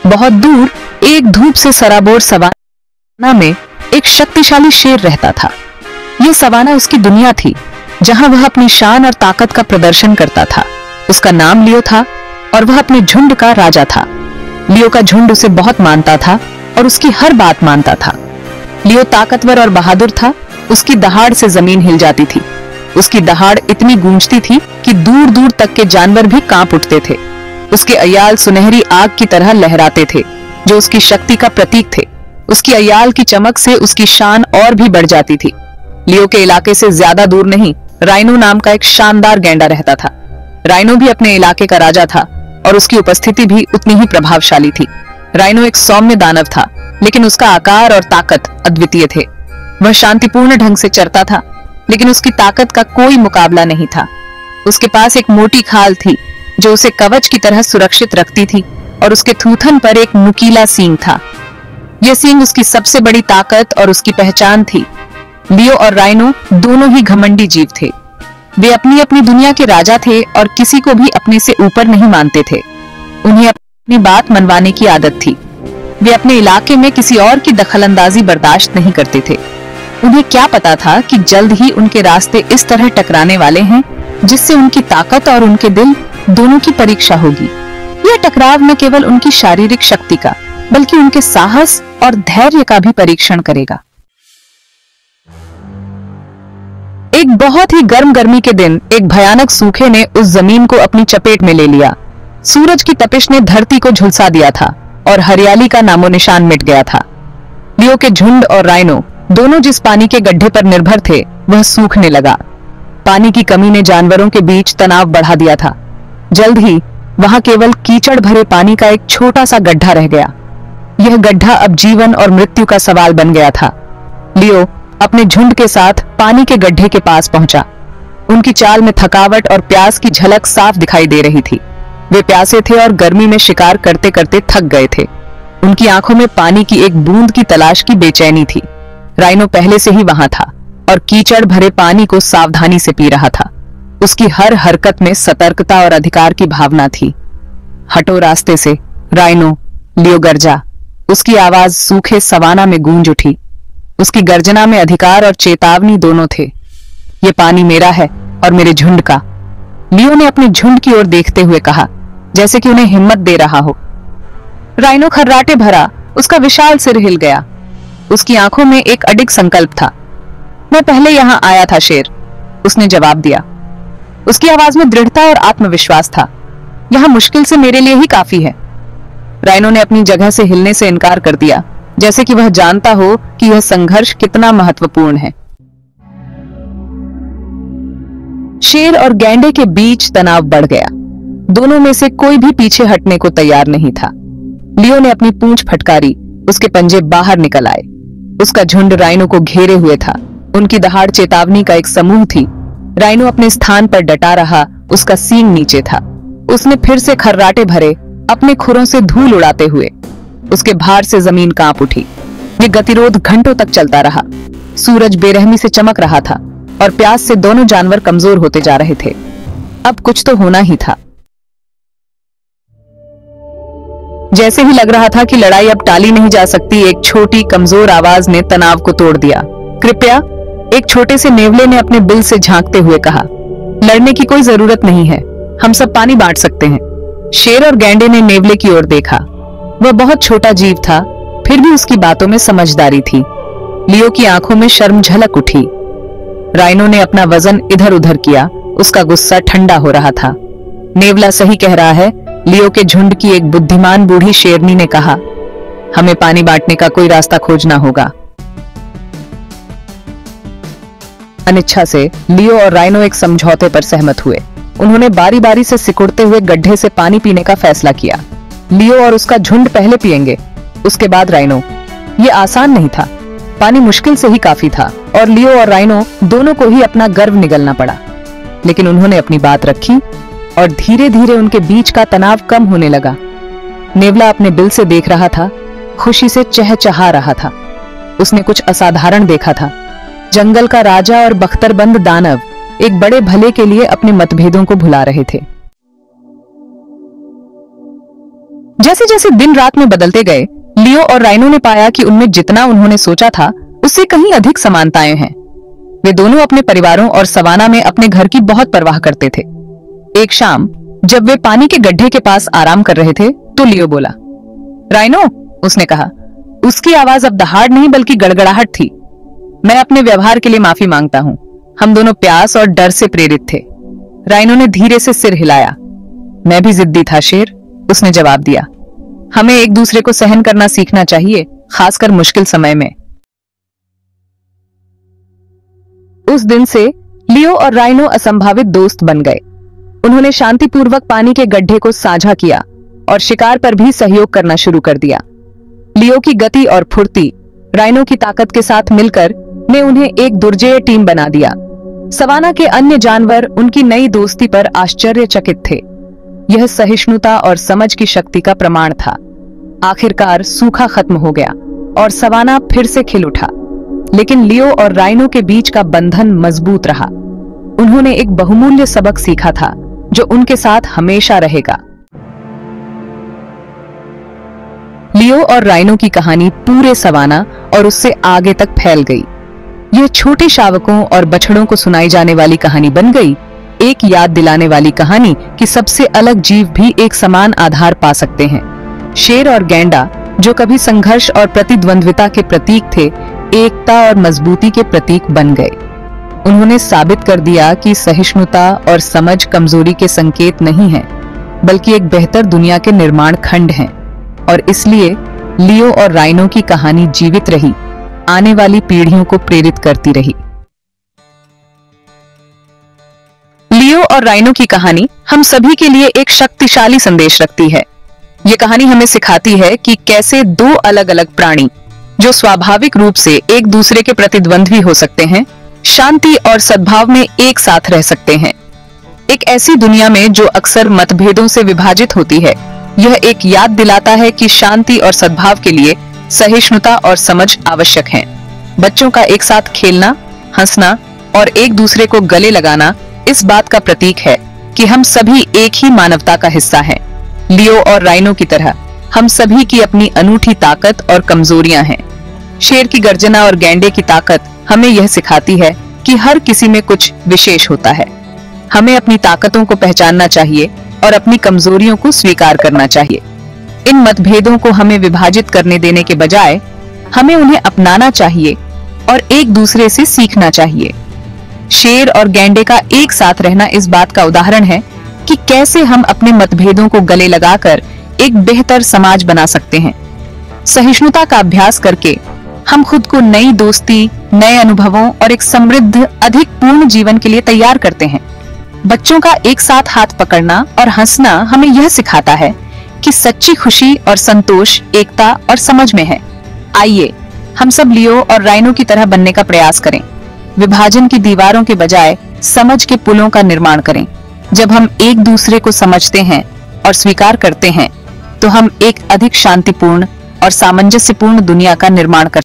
बहुत दूर एक धूप से सराबोर सवाना में एक शक्तिशाली शेर रहता था। यह सवाना उसकी दुनिया थी, जहां वह अपनी शान और ताकत का प्रदर्शन करता था। उसका नाम लियो था और वह अपने झुंड का राजा था। लियो का झुंड उसे बहुत मानता था और उसकी हर बात मानता था। लियो ताकतवर और बहादुर था। उसकी दहाड़ से जमीन हिल जाती थी। उसकी दहाड़ इतनी गूंजती थी कि दूर दूर तक के जानवर भी कांप उठते थे। उसके अयाल सुनहरी आग की तरह लहराते थे, जो उसकी शक्ति का प्रतीक थे। उसकी अयाल की चमक से उसकी शान और भी बढ़ जाती थी। लियो के इलाके से ज्यादा दूर नहीं, राइनो नाम का एक शानदार गैंडा रहता था। राइनो भी अपने इलाके का राजा था और उसकी उपस्थिति भी उतनी ही प्रभावशाली थी। राइनो एक सौम्य दानव था, लेकिन उसका आकार और ताकत अद्वितीय थे। वह शांतिपूर्ण ढंग से चरता था, लेकिन उसकी ताकत का कोई मुकाबला नहीं था। उसके पास एक मोटी खाल थी, जो उसे कवच की तरह सुरक्षित रखती थी, और उसके थूथन पर एक नुकीला सींग था। यह सींग उसकी सबसे बड़ी ताकत और उसकी पहचान थी। लियो और राइनो दोनों ही घमंडी जीव थे। वे अपनी अपनी दुनिया के राजा थे और किसी को भी अपने से ऊपर नहीं मानते थे। उन्हें अपनी बात मनवाने की आदत थी। वे अपने इलाके में किसी और की दखलंदाजी बर्दाश्त नहीं करते थे। उन्हें क्या पता था कि जल्द ही उनके रास्ते इस तरह टकराने वाले हैं, जिससे उनकी ताकत और उनके दिल दोनों की परीक्षा होगी। यह टकराव न केवल उनकी शारीरिक शक्ति का, बल्कि उनके साहस और धैर्य का भी परीक्षण करेगा। एक बहुत ही गर्मी के दिन एक भयानक सूखे ने उस जमीन को अपनी चपेट में ले लिया। सूरज की तपिश ने धरती को झुलसा दिया था और हरियाली का नामो निशान मिट गया था। लियो के झुंड और राइनो दोनों जिस पानी के गड्ढे पर निर्भर थे, वह सूखने लगा। पानी की कमी ने जानवरों के बीच तनाव बढ़ा दिया था। जल्द ही वहां केवल कीचड़ भरे पानी का एक छोटा सा गड्ढा रह गया। यह गड्ढा अब जीवन और मृत्यु का सवाल बन गया था। लियो अपने झुंड के साथ पानी के गड्ढे के पास पहुंचा। उनकी चाल में थकावट और प्यास की झलक साफ दिखाई दे रही थी। वे प्यासे थे और गर्मी में शिकार करते करते थक गए थे। उनकी आंखों में पानी की एक बूंद की तलाश की बेचैनी थी। राइनो पहले से ही वहां था और कीचड़ भरे पानी को सावधानी से पी रहा था। उसकी हर हरकत में सतर्कता और अधिकार की भावना थी। हटो रास्ते से, राइनो, लियो गर्जा। उसकी आवाज सूखे सवाना में गूंज उठी। उसकी गर्जना में अधिकार और चेतावनी दोनों थे। ये पानी मेरा है और मेरे झुंड का। लियो ने अपने झुंड की ओर देखते हुए कहा, जैसे कि उन्हें हिम्मत दे रहा हो। राइनो खर्राटे भरा, उसका विशाल सिर हिल गया। उसकी आंखों में एक अडिग संकल्प था। मैं पहले यहां आया था शेर, उसने जवाब दिया। उसकी आवाज में दृढ़ता और आत्मविश्वास था। यहां मुश्किल से मेरे लिए ही काफी है। राइनो ने अपनी जगह से हिलने से इनकार कर दिया, जैसे कि वह जानता हो कि यह संघर्ष कितना महत्वपूर्ण है। शेर और गैंडे के बीच तनाव बढ़ गया। दोनों में से कोई भी पीछे हटने को तैयार नहीं था। लियो ने अपनी पूंछ फटकारी, उसके पंजे बाहर निकल आए। उसका झुंड राइनो को घेरे हुए था। उनकी दहाड़ चेतावनी का एक समूह थी। राइनो अपने स्थान पर डटा रहा, उसका सींग नीचे था। उसने फिर से खर्राटे भरे, अपने खुरों से धूल उड़ाते हुए। उसके भार से जमीन कांप उठी। ये गतिरोध घंटों तक चलता रहा। सूरज बेरहमी से चमक रहा था और प्यास से दोनों जानवर कमजोर होते जा रहे थे। अब कुछ तो होना ही था। जैसे ही लग रहा था कि लड़ाई अब टाली नहीं जा सकती, एक छोटी कमजोर आवाज ने तनाव को तोड़ दिया। कृपया, एक छोटे से नेवले ने अपने बिल से झांकते हुए कहा। लड़ने की कोई जरूरत नहीं है, हम सब पानी बांट सकते हैं। शेर और गैंडे ने नेवले की ओर देखा। वह बहुत छोटा जीव था, फिर भी उसकी बातों में समझदारी थी। लियो की आंखों में शर्म झलक उठी। राइनो ने अपना वजन इधर उधर किया, उसका गुस्सा ठंडा हो रहा था। नेवला सही कह रहा है, लियो के झुंड की एक बुद्धिमान बूढ़ी शेरनी ने कहा। हमें पानी बांटने का कोई रास्ता खोजना होगा। अनिच्छा से लियो और राइनो एक समझौते पर सहमत हुए। उन्होंने बारी बारी से सिकुड़ते हुए गड्ढे से पानी पीने का फैसला किया। लियो और उसका झुंड पहले पिएंगे, उसके बाद राइनो। ये आसान नहीं था, पानी मुश्किल से ही काफी था और लियो और राइनो दोनों को ही अपना गर्व निगलना पड़ा। लेकिन उन्होंने अपनी बात रखी और धीरे धीरे उनके बीच का तनाव कम होने लगा। नेवला अपने बिल से देख रहा था, खुशी से चहचहा रहा था। उसने कुछ असाधारण देखा था। जंगल का राजा और बख्तरबंद दानव एक बड़े भले के लिए अपने मतभेदों को भुला रहे थे। जैसे जैसे दिन रात में बदलते गए, लियो और राइनो ने पाया कि उनमें जितना उन्होंने सोचा था उससे कहीं अधिक समानताएं हैं। वे दोनों अपने परिवारों और सवाना में अपने घर की बहुत परवाह करते थे। एक शाम जब वे पानी के गड्ढे के पास आराम कर रहे थे तो लियो बोला, राइनो, उसने कहा। उसकी आवाज अब दहाड़ नहीं बल्कि गड़गड़ाहट थी। मैं अपने व्यवहार के लिए माफी मांगता हूं। हम दोनों प्यास और डर से प्रेरित थे। राइनो ने धीरे से सिर हिलाया। मैं भी जिद्दी था शेर, उसने जवाब दिया। हमें एक दूसरे को सहन करना सीखना चाहिए, खासकर मुश्किल समय में। उस दिन से लियो और राइनो असंभावित दोस्त बन गए। उन्होंने शांतिपूर्वक पानी के गड्ढे को साझा किया और शिकार पर भी सहयोग करना शुरू कर दिया। लियो की गति और फुर्ती राइनो की ताकत के साथ मिलकर ने उन्हें एक दुर्जेय टीम बना दिया। सवाना के अन्य जानवर उनकी नई दोस्ती पर आश्चर्यचकित थे। यह सहिष्णुता और समझ की शक्ति का प्रमाण था। आखिरकार सूखा खत्म हो गया और सवाना फिर से खिल उठा, लेकिन लियो और राइनो के बीच का बंधन मजबूत रहा। उन्होंने एक बहुमूल्य सबक सीखा था जो उनके साथ हमेशा रहेगा। लियो और राइनो की कहानी पूरे सवाना और उससे आगे तक फैल गई। यह छोटे शावकों और बछड़ों को सुनाई जाने वाली कहानी बन गई, एक याद दिलाने वाली कहानी कि सबसे अलग जीव भी एक समान आधार पा सकते हैं। शेर और गैंडा, जो कभी संघर्ष और प्रतिद्वंद्विता के प्रतीक थे, एकता और मजबूती के प्रतीक बन गए। उन्होंने साबित कर दिया कि सहिष्णुता और समझ कमजोरी के संकेत नहीं है, बल्कि एक बेहतर दुनिया के निर्माण खंड हैं। और इसलिए लियो और राइनो की कहानी जीवित रही, आने वाली पीढ़ियों को प्रेरित करती रही। लियो और राइनो की कहानी हम सभी के लिए एक शक्तिशाली संदेश रखती है। ये कहानी हमें सिखाती है कि कैसे दो अलग अलग प्राणी, जो स्वाभाविक रूप से एक दूसरे के प्रतिद्वंद्वी हो सकते हैं, शांति और सद्भाव में एक साथ रह सकते हैं। एक ऐसी दुनिया में जो अक्सर मतभेदों से विभाजित होती है, यह एक याद दिलाता है कि शांति और सद्भाव के लिए सहिष्णुता और समझ आवश्यक है। बच्चों का एक साथ खेलना, हंसना और एक दूसरे को गले लगाना इस बात का प्रतीक है कि हम सभी एक ही मानवता का हिस्सा हैं। लियो और राइनो की तरह हम सभी की अपनी अनूठी ताकत और कमजोरियां हैं। शेर की गर्जना और गैंडे की ताकत हमें यह सिखाती है कि हर किसी में कुछ विशेष होता है। हमें अपनी ताकतों को पहचानना चाहिए और अपनी कमजोरियों को स्वीकार करना चाहिए। इन मतभेदों को हमें विभाजित करने देने के बजाय हमें उन्हें अपनाना चाहिए और एक दूसरे से सीखना चाहिए। शेर और गैंडे का एक साथ रहना इस बात का उदाहरण है कि कैसे हम अपने मतभेदों को गले लगाकर एक बेहतर समाज बना सकते हैं। सहिष्णुता का अभ्यास करके हम खुद को नई दोस्ती, नए अनुभवों और एक समृद्ध, अधिक पूर्ण जीवन के लिए तैयार करते हैं। बच्चों का एक साथ हाथ पकड़ना और हंसना हमें यह सिखाता है कि सच्ची खुशी और संतोष एकता और समझ में है। आइए हम सब लियो और राइनो की तरह बनने का प्रयास करें। विभाजन की दीवारों के बजाय समझ के पुलों का निर्माण करें। जब हम एक दूसरे को समझते हैं और स्वीकार करते हैं, तो हम एक अधिक शांतिपूर्ण और सामंजस्यपूर्ण दुनिया का निर्माण कर